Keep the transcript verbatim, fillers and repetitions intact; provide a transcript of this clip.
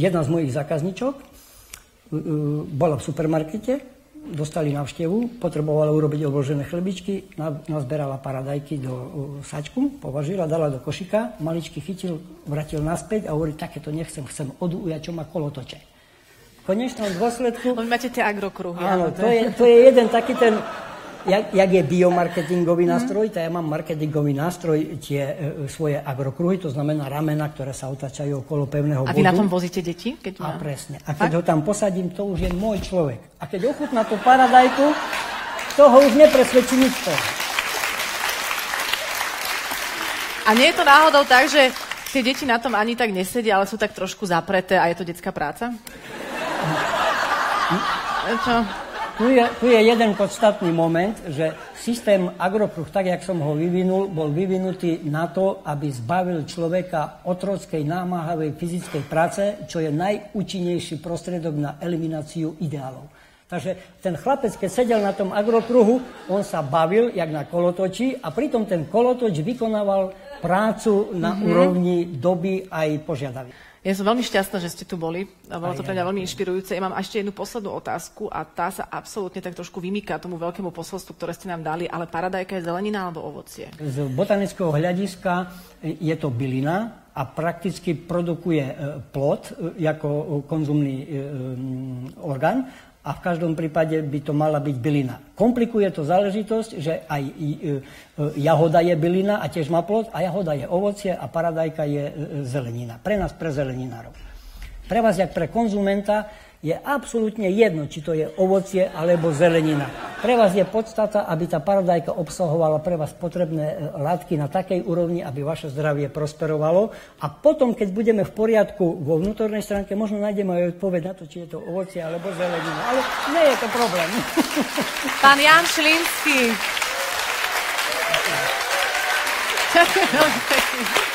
jedna z mojich zákazníčok bola v supermarkete, dostali návštevu, potrebovala urobiť obložené chlebičky, nazberala paradajky do sačku, považila, dala do košika, maličky chytil, vrátil naspäť a hovorí, takéto nechcem, chcem odujať, čo má kolotoče. V konečnom dôsledku... Vy máte tie agrokruhy. Áno, to je, to je jeden taký ten... Jak, jak je biomarketingový nástroj, tak ja mám marketingový nástroj, tie e, svoje agrokruhy, to znamená ramena, ktoré sa otáčajú okolo pevného bodu. A vy na tom vozíte deti? Keď má... A presne. A keď Fakt? ho tam posadím, to už je môj človek. A keď ochutná tú paradajku, toho už nepresvedčí nič to. A nie je to náhodou tak, že tie deti na tom ani tak nesedia, ale sú tak trošku zapreté a je to detská práca? Čo? Tu je, tu je jeden podstatný moment, že systém Agropruh, tak jak som ho vyvinul, bol vyvinutý na to, aby zbavil človeka otrockej, námahavej fyzickej práce, čo je najúčinnejší prostriedok na elimináciu ideálov. Takže ten chlapec, keď sedel na tom Agropruhu, on sa bavil, jak na kolotoči, a pritom ten kolotoč vykonával prácu na mm-hmm. úrovni doby aj požiadaviek. Ja som veľmi šťastná, že ste tu boli. Bolo to pre mňa veľmi inšpirujúce. Ja mám ešte jednu poslednú otázku a tá sa absolútne tak trošku vymýka tomu veľkému posolstvu, ktoré ste nám dali, ale paradajka je zelenina alebo ovocie? Z botanického hľadiska je to bylina a prakticky produkuje plod ako konzumný orgán. A v každom prípade by to mala byť bylina. Komplikuje to záležitosť, že aj jahoda je bylina a tiež má plod, a jahoda je ovocie a paradajka je zelenina. Pre nás, pre zeleninárov. Pre vás, jak pre konzumenta, je absolútne jedno, či to je ovocie alebo zelenina. Pre vás je podstata, aby tá paradajka obsahovala pre vás potrebné látky na takej úrovni, aby vaše zdravie prosperovalo. A potom, keď budeme v poriadku vo vnútornej stránke, možno nájdeme aj odpoveď na to, či je to ovocie alebo zelenina. Ale nie je to problém. Pán Jan Šlínsky. Ďakujem veľmi pekne.